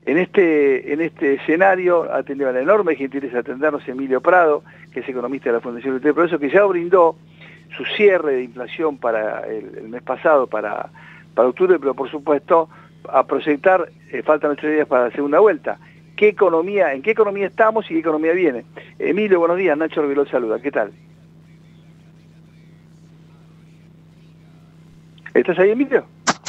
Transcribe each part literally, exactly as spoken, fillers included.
En este, en este escenario ha tenido la enorme gentileza de atendernos Emilio Prado, que es economista de la Fundación Luis Progreso, que ya brindó su cierre de inflación para el, el mes pasado, para, para octubre, pero por supuesto a proyectar, eh, faltan ocho días para la segunda vuelta. ¿Qué economía, en qué economía estamos y qué economía viene? Emilio, buenos días, Nacho Reviló saluda, ¿qué tal? ¿Estás ahí, Emilio?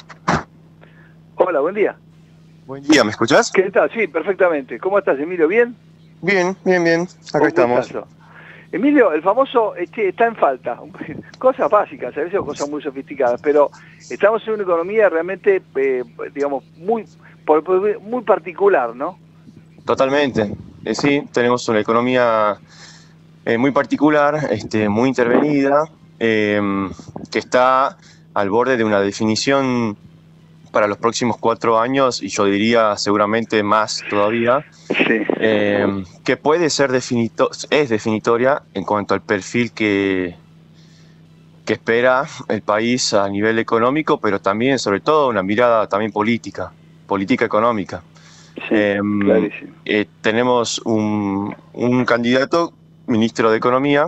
Hola, buen día. Buen día, ¿me escuchás? ¿Qué tal? Sí, perfectamente. ¿Cómo estás, Emilio? ¿Bien? Bien, bien, bien. Acá Un estamos. gustazo. Emilio, el famoso este, está en falta. Cosas básicas, a veces cosas muy sofisticadas, pero estamos en una economía realmente, eh, digamos, muy, muy particular, ¿no? Totalmente. Eh, sí, tenemos una economía eh, muy particular, este, muy intervenida, eh, que está al borde de una definición para los próximos cuatro años, y yo diría seguramente más todavía, sí. eh, que puede ser definito es definitoria en cuanto al perfil que, que espera el país a nivel económico, pero también, sobre todo, una mirada también política, política económica. Sí, eh, clarísimo. eh, tenemos un, un candidato, ministro de Economía,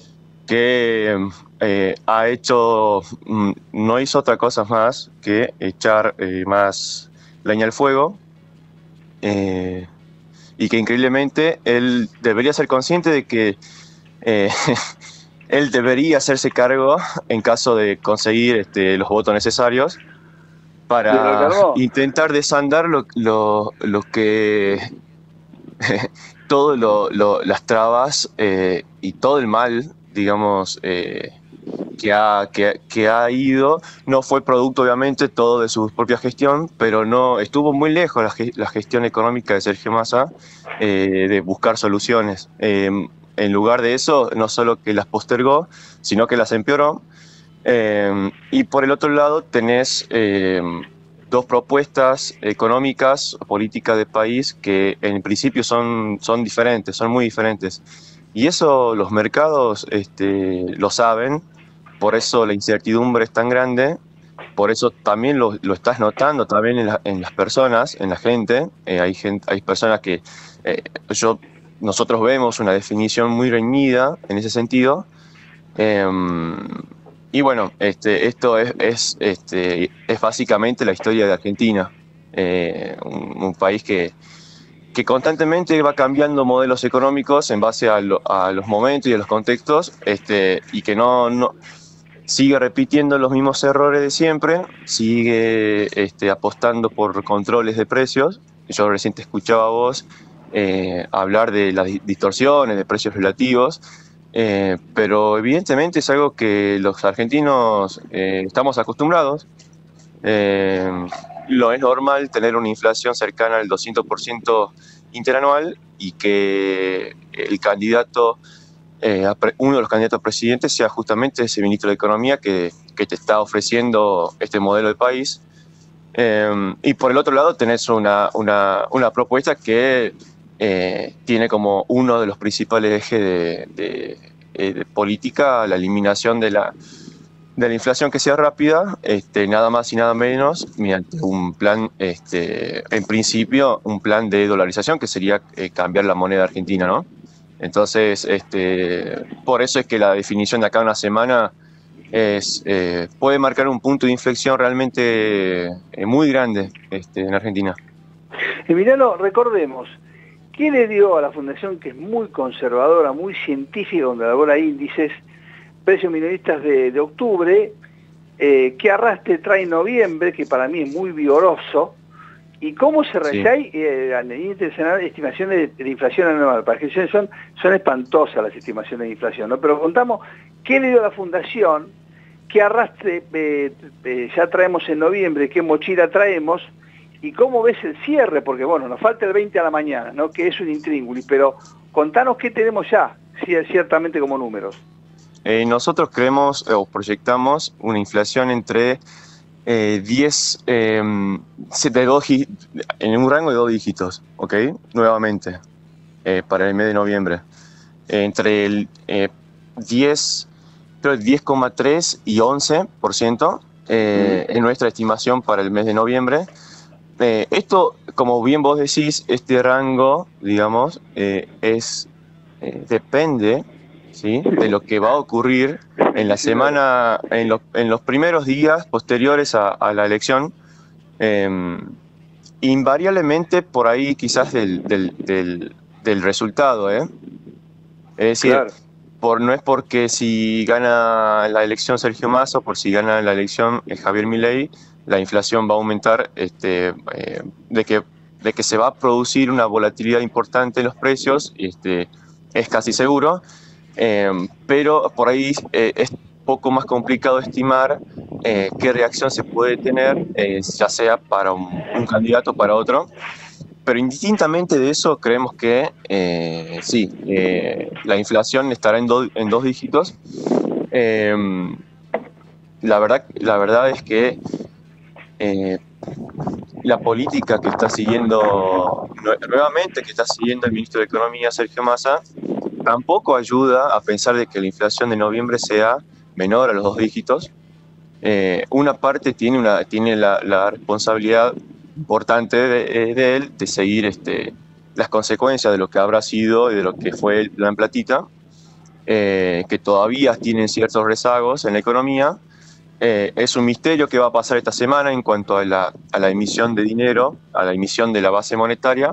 que eh, ha hecho, no hizo otra cosa más que echar eh, más leña al fuego, eh, y que increíblemente él debería ser consciente de que eh, él debería hacerse cargo en caso de conseguir este, los votos necesarios para intentar desandar lo, lo, lo que todo lo, lo, las trabas eh, y todo el mal, digamos, eh, que, ha, que, que ha ido. No fue producto, obviamente, todo de su propia gestión, pero no estuvo muy lejos la, la gestión económica de Sergio Massa eh, de buscar soluciones. Eh, en lugar de eso, no solo que las postergó, sino que las empeoró. Eh, y por el otro lado tenés eh, dos propuestas económicas, políticas de país, que en principio son, son diferentes, son muy diferentes. Y eso los mercados este, lo saben, por eso la incertidumbre es tan grande, por eso también lo, lo estás notando también en, la, en las personas, en la gente. Eh, hay, gente hay personas que eh, yo, nosotros vemos una definición muy reñida en ese sentido. Eh, Y bueno, este, esto es, es, este, es básicamente la historia de Argentina, eh, un, un país que, que constantemente va cambiando modelos económicos en base a, lo, a los momentos y a los contextos, este, y que no, no sigue repitiendo los mismos errores de siempre, sigue este, apostando por controles de precios. Yo recién te escuchaba a vos eh, hablar de las distorsiones, de precios relativos. Eh, pero evidentemente es algo que los argentinos eh, estamos acostumbrados. Eh, lo es normal tener una inflación cercana al doscientos por ciento interanual y que el candidato, eh, uno de los candidatos a presidente sea justamente ese ministro de Economía que, que te está ofreciendo este modelo de país. Eh, y por el otro lado tenés una, una, una propuesta que Eh, tiene como uno de los principales ejes de, de, de política la eliminación de la, de la inflación que sea rápida, este, nada más y nada menos, mediante un plan, este, en principio, un plan de dolarización, que sería eh, cambiar la moneda argentina, ¿no? Entonces, este, por eso es que la definición de acá a una semana es, eh, puede marcar un punto de inflexión realmente eh, muy grande este, en Argentina. Emiliano, recordemos, ¿qué le dio a la Fundación, que es muy conservadora, muy científica, donde elabora índices, precios minoristas de, de octubre, eh, qué arrastre trae noviembre, que para mí es muy vigoroso, y cómo se realiza sí. eh, estimaciones de, de inflación anual? Para que son, son espantosas las estimaciones de inflación, ¿no? Pero contamos, ¿qué le dio a la Fundación? ¿Qué arrastre eh, eh, ya traemos en noviembre? ¿Qué mochila traemos? ¿Y cómo ves el cierre? Porque bueno, nos falta el veinte a la mañana, ¿no? Que es un intríngulis, pero contanos qué tenemos ya, ciertamente como números. Eh, nosotros creemos o proyectamos una inflación entre eh, diez, eh, de dos, en un rango de dos dígitos, ¿ok? Nuevamente, eh, para el mes de noviembre. Eh, entre el eh, diez, creo diez coma tres y once por ciento eh, mm. es nuestra estimación para el mes de noviembre. eh, esto, como bien vos decís, este rango, digamos, eh, es eh, depende, ¿sí?, de lo que va a ocurrir en la semana, en, lo, en los primeros días posteriores a, a la elección, eh, invariablemente por ahí quizás del, del, del, del resultado, ¿eh? Es decir, claro. por, no es porque si gana la elección Sergio Massa o por si gana la elección eh, Javier Milei, la inflación va a aumentar, este, eh, de, que, de que se va a producir una volatilidad importante en los precios, este, es casi seguro, eh, pero por ahí eh, es poco más complicado estimar eh, qué reacción se puede tener, eh, ya sea para un, un candidato o para otro. Pero indistintamente de eso, creemos que eh, sí, eh, la inflación estará en, do, en dos dígitos. Eh, la, verdad, la verdad es que eh, la política que está siguiendo, nuevamente, que está siguiendo el ministro de Economía, Sergio Massa, tampoco ayuda a pensar de que la inflación de noviembre sea menor a los dos dígitos. Eh, una parte tiene, una, tiene la, la responsabilidad importante de, de él de seguir este, las consecuencias de lo que habrá sido y de lo que fue el Plan Platita, eh, que todavía tienen ciertos rezagos en la economía. Eh, es un misterio qué va a pasar esta semana en cuanto a la, a la emisión de dinero, a la emisión de la base monetaria,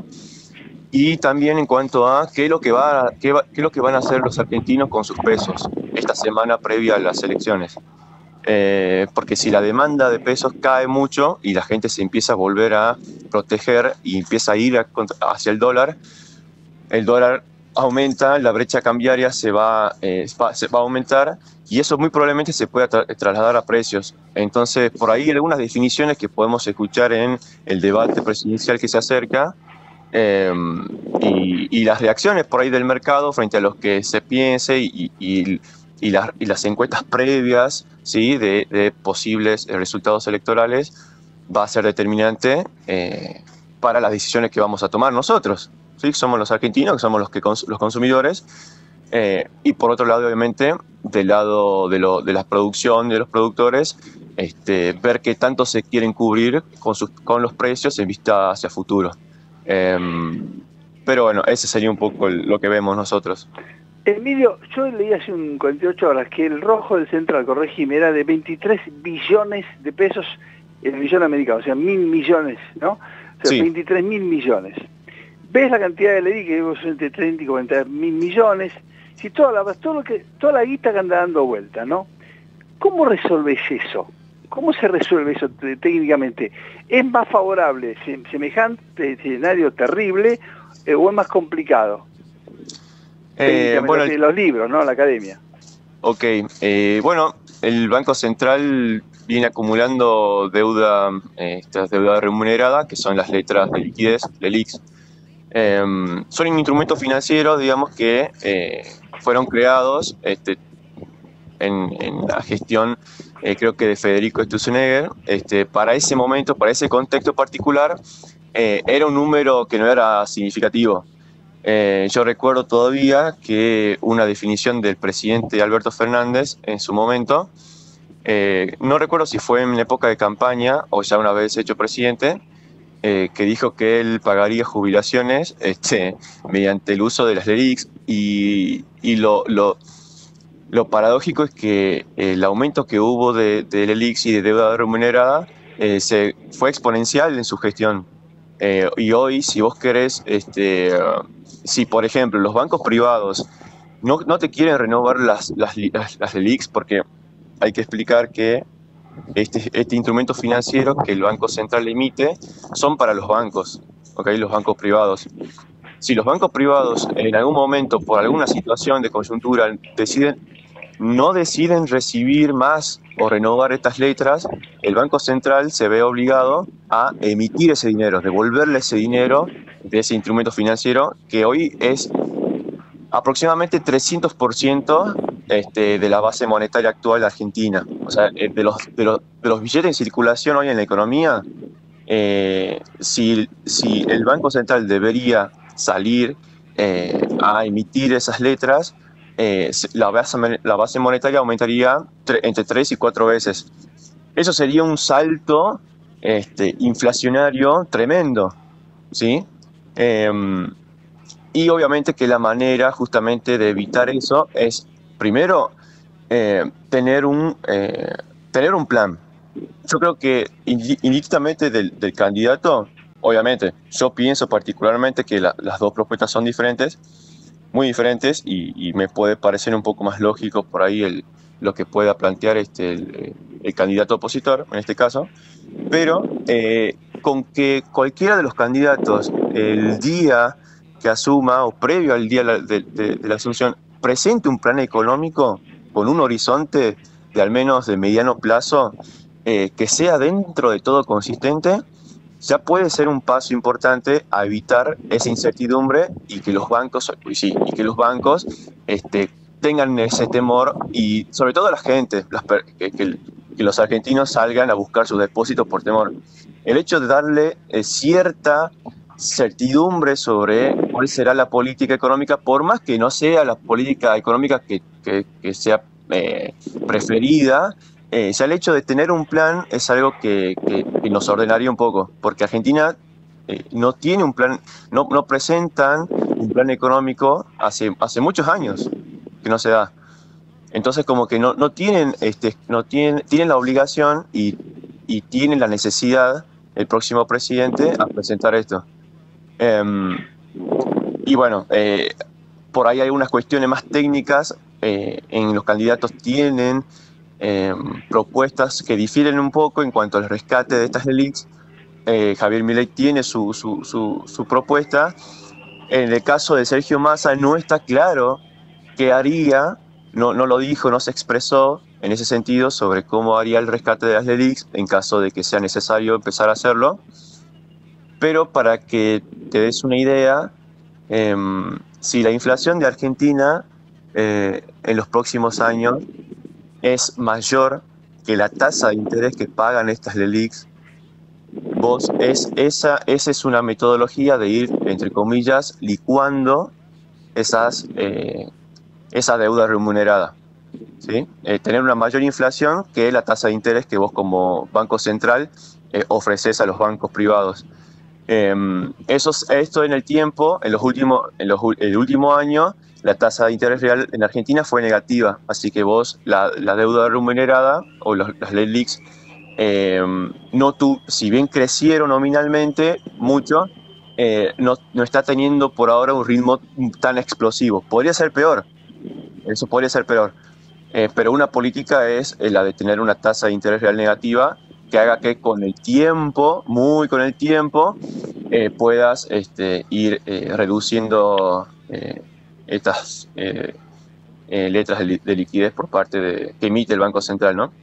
y también en cuanto a qué es lo que, va, qué va, qué es lo que van a hacer los argentinos con sus pesos esta semana previa a las elecciones. Eh, porque si la demanda de pesos cae mucho y la gente se empieza a volver a proteger y empieza a ir a, hacia el dólar, el dólar aumenta, la brecha cambiaria se va, eh, se va a aumentar y eso muy probablemente se pueda tra trasladar a precios. Entonces, por ahí algunas definiciones que podemos escuchar en el debate presidencial que se acerca, eh, y, y las reacciones por ahí del mercado frente a los que se piense y, y Y las, y las encuestas previas, ¿sí?, de, de posibles resultados electorales, va a ser determinante eh, para las decisiones que vamos a tomar nosotros, ¿sí? Somos los argentinos, que somos los, que cons los consumidores, eh, y por otro lado, obviamente, del lado de, lo, de la producción, de los productores, este, ver qué tanto se quieren cubrir con, sus, con los precios en vista hacia futuro. Eh, pero bueno, ese sería un poco el, lo que vemos nosotros. Emilio, yo leí hace un cuarenta y ocho horas que el rojo del Central, corregime, era de veintitrés billones de pesos el millón americano, o sea, mil millones, ¿no? O sea, sí. veintitrés mil millones. ¿Ves la cantidad de ley que es entre treinta y cuarenta mil millones? Si toda la, todo lo que, toda la guita que anda dando vuelta, ¿no? ¿Cómo resolves eso? ¿Cómo se resuelve eso técnicamente? ¿Es más favorable semejante escenario terrible eh, o es más complicado? Eh, bueno, los libros, ¿no? La academia. Ok, eh, bueno, el Banco Central viene acumulando deuda, eh, esta deuda remunerada, que son las letras de liquidez, L E L I Q. Eh, son instrumentos financieros, digamos, que eh, fueron creados este, en, en la gestión, eh, creo que de Federico Sturzenegger, este, para ese momento, para ese contexto particular, eh, era un número que no era significativo. Eh, yo recuerdo todavía que una definición del presidente Alberto Fernández en su momento, eh, no recuerdo si fue en la época de campaña o ya una vez hecho presidente, eh, que dijo que él pagaría jubilaciones este, mediante el uso de las L E L I Q, y, y lo, lo, lo paradójico es que el aumento que hubo de, de L E L I Q y de deuda remunerada eh, se, fue exponencial en su gestión. Eh, y hoy, si vos querés, este, uh, si por ejemplo los bancos privados no, no te quieren renovar las, las, las, las L E L I Q, porque hay que explicar que este, este instrumento financiero que el Banco Central emite son para los bancos, ¿okay? Los bancos privados. Si los bancos privados en algún momento, por alguna situación de coyuntura, deciden, no deciden recibir más o renovar estas letras, el Banco Central se ve obligado a emitir ese dinero, devolverle ese dinero de ese instrumento financiero, que hoy es aproximadamente trescientos por ciento este, de la base monetaria actual de Argentina. O sea, de los, de los, de los billetes en circulación hoy en la economía, eh, si, si el Banco Central debería salir eh, a emitir esas letras, eh, la, base, la base monetaria aumentaría entre tres y cuatro veces. Eso sería un salto este, inflacionario tremendo, ¿sí? Eh, y obviamente que la manera justamente de evitar eso es, primero, eh, tener, un, eh, tener un plan. Yo creo que indistintamente del, del candidato, obviamente, yo pienso particularmente que la, las dos propuestas son diferentes, muy diferentes, y, y me puede parecer un poco más lógico por ahí el, lo que pueda plantear este, el, el candidato opositor, en este caso, pero eh, con que cualquiera de los candidatos el día que asuma o previo al día de, de, de la asunción presente un plan económico con un horizonte de al menos de mediano plazo, eh, que sea dentro de todo consistente, ya puede ser un paso importante a evitar esa incertidumbre y que los bancos, y sí, y que los bancos este, tengan ese temor, y sobre todo la gente, las, que, que, que los argentinos salgan a buscar sus depósitos por temor. El hecho de darle eh, cierta certidumbre sobre cuál será la política económica, por más que no sea la política económica que, que, que sea eh, preferida, eh, ya el hecho de tener un plan es algo que, que, que nos ordenaría un poco, porque Argentina eh, no tiene un plan, no, no presentan un plan económico hace, hace muchos años que no se da. Entonces como que no, no tienen, este, no tienen, tienen la obligación y, y tienen la necesidad el próximo presidente a presentar esto. Eh, y bueno, eh, por ahí hay algunas cuestiones más técnicas. Eh, en los candidatos tienen eh, propuestas que difieren un poco en cuanto al rescate de estas LELIQs. Eh, Javier Milei tiene su, su, su, su propuesta. En el caso de Sergio Massa no está claro qué haría, no, no lo dijo, no se expresó en ese sentido sobre cómo haría el rescate de las LELIQs en caso de que sea necesario empezar a hacerlo. Pero para que te des una idea, eh, si la inflación de Argentina eh, en los próximos años es mayor que la tasa de interés que pagan estas LELIQs, vos es, esa, esa es una metodología de ir, entre comillas, licuando esas, eh, esa deuda remunerada, ¿sí? Eh, tener una mayor inflación que la tasa de interés que vos como Banco Central eh, ofreces a los bancos privados. Eh, eso, esto en el tiempo, en los últimos, en los, el último año, la tasa de interés real en Argentina fue negativa, así que vos, la, la deuda remunerada o los, las LELIQs, eh, no tu, si bien crecieron nominalmente mucho, eh, no, no está teniendo por ahora un ritmo tan explosivo. Podría ser peor, eso podría ser peor, eh, pero una política es la de tener una tasa de interés real negativa que haga que con el tiempo, muy con el tiempo, eh, puedas este, ir eh, reduciendo eh, estas eh, eh, letras de, li de liquidez por parte de que emite el Banco Central, ¿no?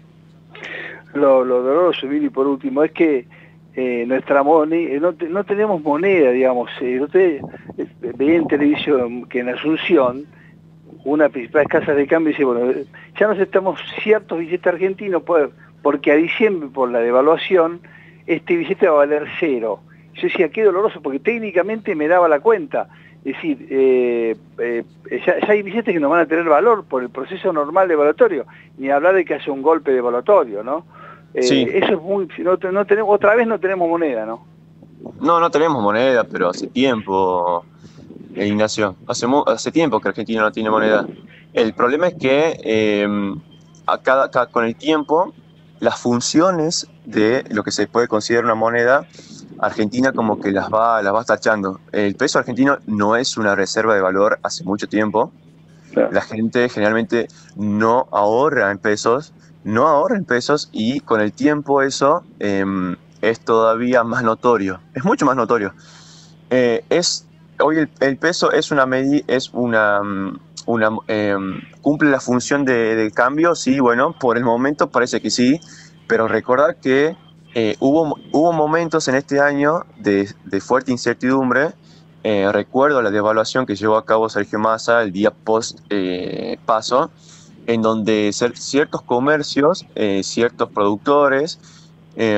Lo, lo doloroso, Vili, por último, es que eh, nuestra moneda, no, te, no tenemos moneda, digamos. Eh, yo te, eh, veía en televisión que en Asunción, una principal casa de cambio dice, bueno, ya nos estamos ciertos billetes argentinos, pues, porque a diciembre, por la devaluación, este billete va a valer cero. Yo decía, qué doloroso, porque técnicamente me daba la cuenta. Es decir, eh, eh, ya, ya hay billetes que no van a tener valor por el proceso normal de evaluatorio, ni hablar de que haya un golpe de evaluatorio, ¿no? Eh, sí. Eso es muy... No, no tenemos, otra vez no tenemos moneda, ¿no? No, no tenemos moneda, pero hace tiempo, eh, Ignacio, hace, hace tiempo que Argentina no tiene moneda. El problema es que eh, a cada, cada, con el tiempo, las funciones de lo que se puede considerar una moneda, Argentina como que las va, las va tachando. El peso argentino no es una reserva de valor hace mucho tiempo. Claro. La gente generalmente no ahorra en pesos, no ahorra en pesos y con el tiempo eso eh, es todavía más notorio, es mucho más notorio. Eh, es, hoy el, el peso es una medida, es una... Una, eh, ¿cumple la función de, de cambio? Sí, bueno, por el momento parece que sí, pero recordar que eh, hubo, hubo momentos en este año de, de fuerte incertidumbre. Eh, recuerdo la devaluación que llevó a cabo Sergio Massa el día post eh, paso, en donde ciertos comercios, eh, ciertos productores eh,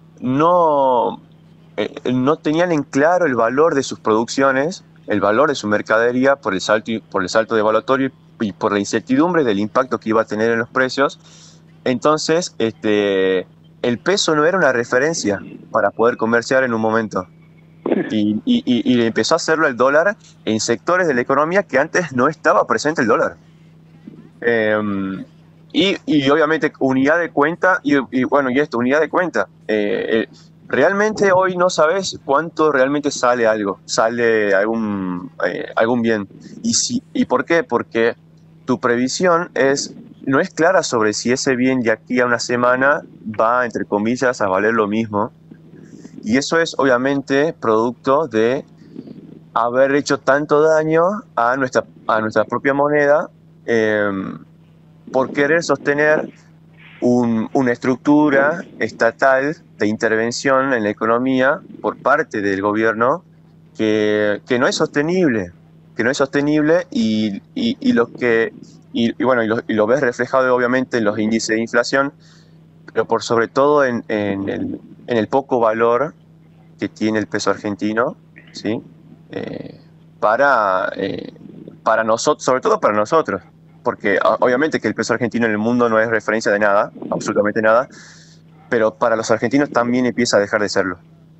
no, eh, no tenían en claro el valor de sus producciones, el valor de su mercadería por el salto, por el salto devaluatorio y por la incertidumbre del impacto que iba a tener en los precios. Entonces, este, el peso no era una referencia para poder comerciar en un momento. Y, y, y empezó a hacerlo el dólar en sectores de la economía que antes no estaba presente el dólar. Eh, y, y obviamente unidad de cuenta, y, y bueno, y esto, unidad de cuenta. Eh, eh, realmente hoy no sabes cuánto realmente sale algo, sale algún, eh, algún bien. ¿Y, si, ¿Y por qué? Porque tu previsión es, no es clara sobre si ese bien de aquí a una semana va, entre comillas, a valer lo mismo. Y eso es obviamente producto de haber hecho tanto daño a nuestra, a nuestra propia moneda eh, por querer sostener un, una estructura estatal de intervención en la economía por parte del gobierno que, que no es sostenible, que no es sostenible y, y, y lo que y, y bueno y lo, y lo ves reflejado obviamente en los índices de inflación, pero por sobre todo en, en, el, en el poco valor que tiene el peso argentino, ¿sí? Eh, para, eh, para nosotros, sobre todo para nosotros, porque obviamente que el peso argentino en el mundo no es referencia de nada, absolutamente nada, pero para los argentinos también empieza a dejar de serlo.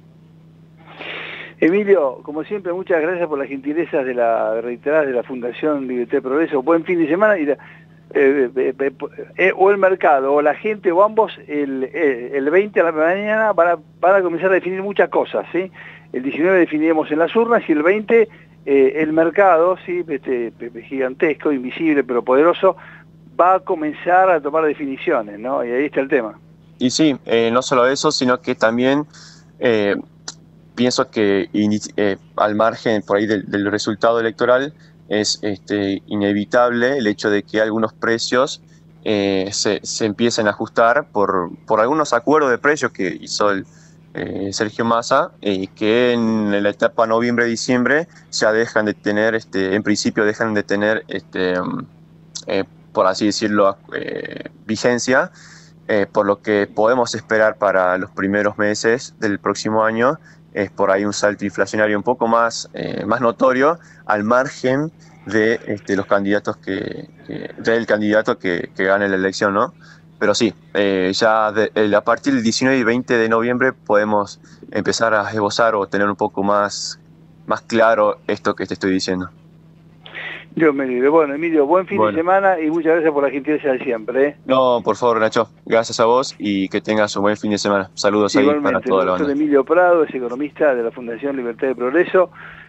Emilio, como siempre, muchas gracias por las gentilezas de la reiteradas de la Fundación Libertad y Progreso. Buen fin de semana y la, eh, eh, eh, eh, o el mercado o la gente o ambos el, eh, el veinte a la mañana van a, van a comenzar a definir muchas cosas, ¿sí? El diecinueve definiremos en las urnas y el veinte eh, el mercado, ¿sí? Este, gigantesco, invisible pero poderoso, va a comenzar a tomar definiciones, ¿no? Y ahí está el tema. Y sí, eh, no solo eso, sino que también eh, pienso que eh, al margen por ahí del, del resultado electoral es este, inevitable el hecho de que algunos precios eh, se, se empiecen a ajustar por, por algunos acuerdos de precios que hizo el, eh, Sergio Massa y eh, que en la etapa noviembre-diciembre ya dejan de tener, este, en principio dejan de tener, este, eh, por así decirlo, eh, vigencia. Eh, por lo que podemos esperar para los primeros meses del próximo año es por ahí un salto inflacionario un poco más, eh, más notorio al margen de este, los candidatos que, que del candidato que, que gane la elección, ¿no? Pero sí, eh, ya de, a partir del diecinueve y veinte de noviembre podemos empezar a esbozar o tener un poco más, más claro esto que te estoy diciendo. Dios me libre. Bueno, Emilio, buen fin bueno. de semana y muchas gracias por la gentileza de siempre. ¿eh? No, por favor, Nacho, gracias a vos y que tengas un buen fin de semana. Saludos ahí para toda la banda. Emilio Prado es economista de la Fundación Libertad y Progreso.